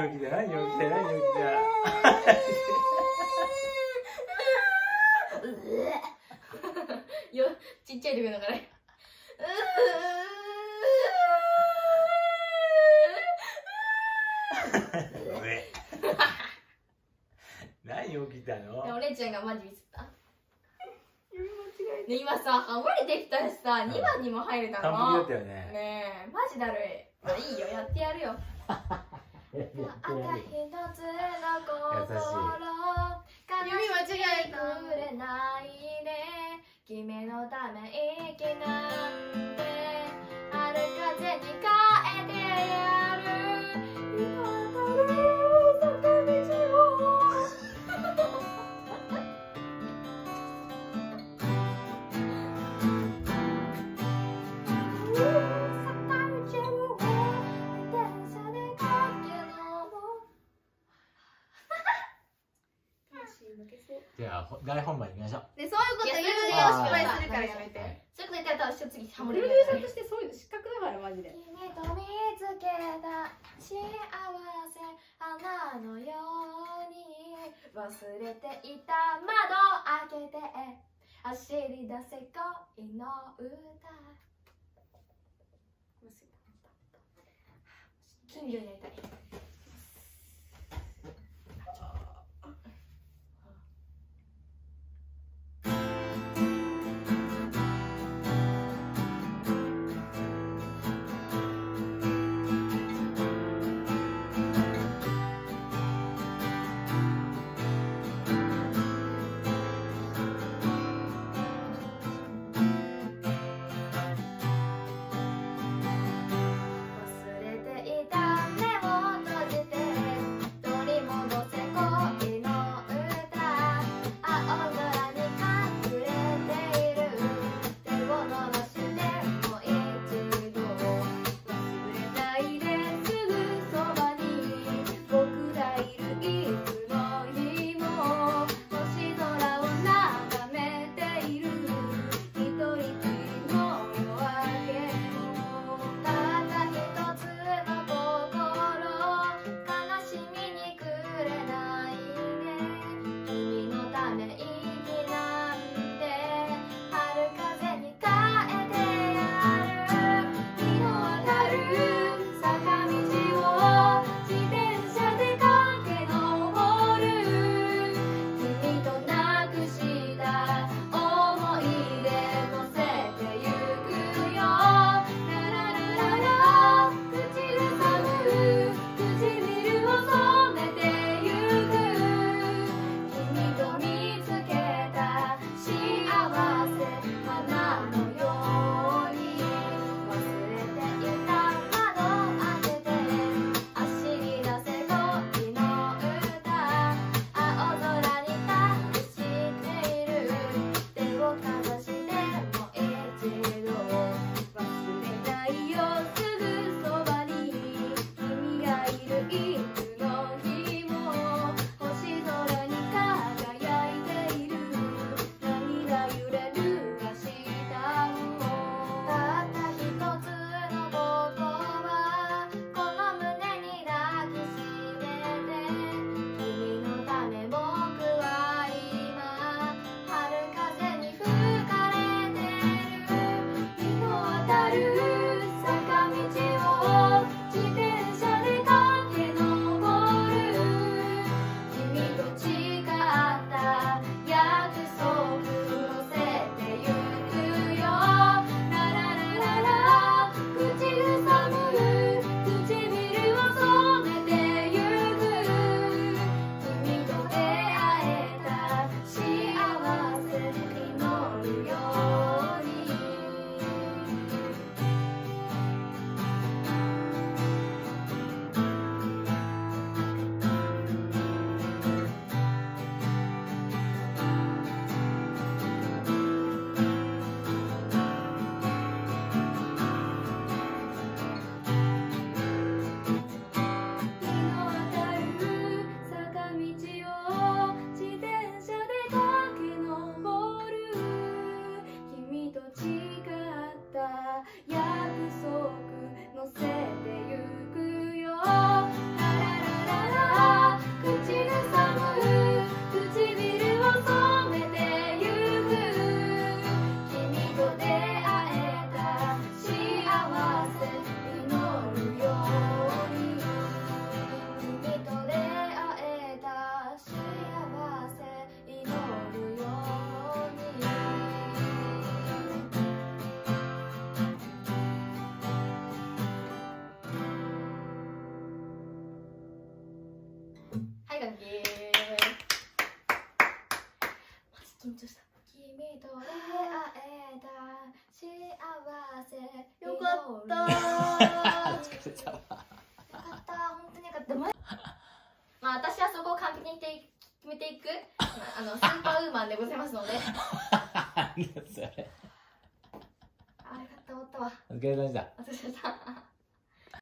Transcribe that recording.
陽気だな、陽気だな、陽気だ。 よ、ちっちゃい時だから。 何起きたの？ お姉ちゃんがマジミスった。ね、今さ、ハモリできたしさ、2番にも入れたの。 完璧だったよね。 ねえ、マジだるい。まあいいよ、やってやるよ。あた一つの心、指間違えくれないね。君のため息なんて春風に変えてやる。今明るい坂道をじゃあ大本番いきましょう。 で、そういうこと言うよ、失敗するからやめて。そういうこと言ったら私次ハモプロリデューサーとしてそういうの失格だからマジで。 君と見つけた幸せ花のように忘れていた窓開けて走り出せ恋の歌。金魚になりたい。忘れていた目を閉緊張した。君と出会えた幸せ。よかった。よかった、本当によかった。まあ私はそこを完璧に決めていくスーパーウーマンでございますので。 なんだそれ。 あ、よかった、終わったわ。 お疲れ様でした。 お疲れ様でした。